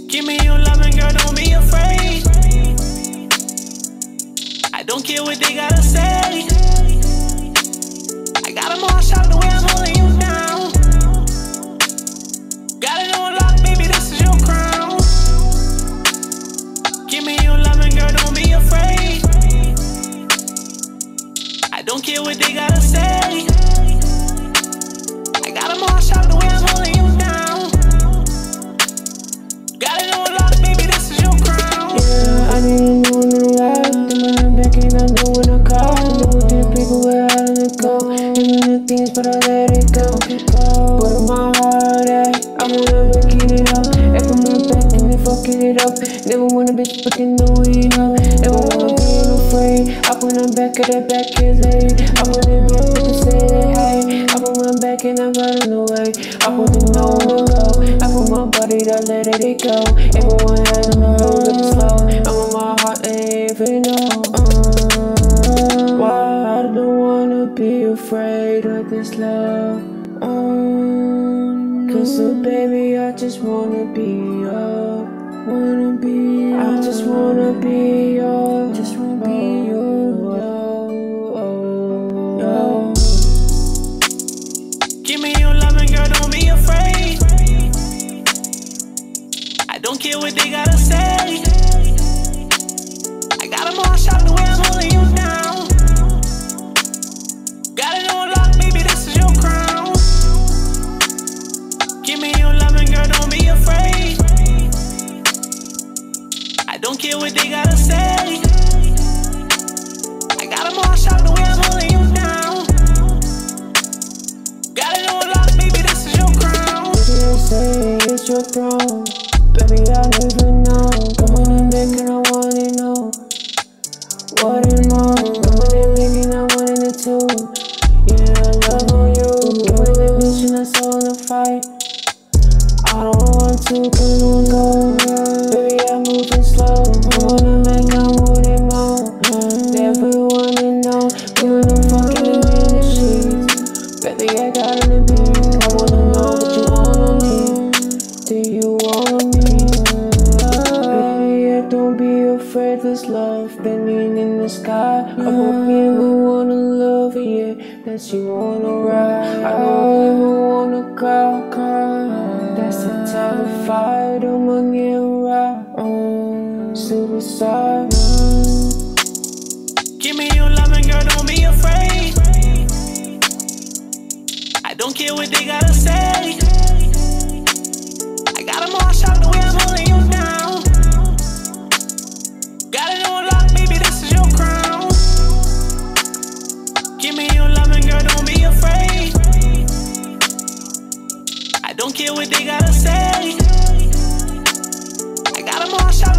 Give me your loving, girl, don't be afraid. I don't care what they gotta say. I got them all shocked the way I'm holding you down. Got it on lock, baby, this is your crown. Give me your loving, girl, don't be afraid. I don't care what they gotta say. I got them all shocked the way I'm holding you down. Got it on lock, baby, this is your crown. Yeah, I didn't know when to ride. Then when I'm back and I know when I call. Know the people where I let go. Even the things, but I let it go. Where my heart at? I wanna get it up. If I'm not back and then fucking it up. Never want a bitch, but you know it up. Never wanna be unafraid. I put them back at that back is late. I put it back, but they say they hate. I put my back and I'm running away. I put the no to go. I put my body to let it go. Everyone has a move it slow. I'm on my heart and even know. Why I don't wanna be afraid of this love. Cause baby, I just wanna be yours. I just wanna be yours. Just wanna be yours. Give me your loving, girl, don't be afraid. I don't care what they gotta say. I got them all shocked the way I'm holding you down. Got it on lock, baby, this is your crown. Give me your loving, girl, don't be afraid. I don't care what they gotta say. I got them all shocked the way I'm holding you down. Got it on lock, baby, this is your crown. Baby, I say it's your throne. Baby, I never know. Come on and back and I wanna know. What am I? Come on and back and I wanted it too. Yeah, I love on you. Give me the mission, that's all in the fight. I don't want to come on go. Baby, I'm moving slow. I wanna make I want it more. Never wanna know. Doing the fucking in the sheets. Baby, I gotta be. I wanna know what you want me. Do you want me? Baby, don't be afraid. This love bending in the sky. I hope you ever wanna love it, yeah. That you wanna ride. I don't ever wanna cry. That's the terrified. I'ma get right. Suicide. Give me your loving, girl, don't be afraid. I don't care what they gotta say. I got them all shocked the way I'm holding you down. Got it on lock, baby, this is your crown. Give me your loving, girl, don't be afraid. I don't care what they gotta say. I got them all shocked.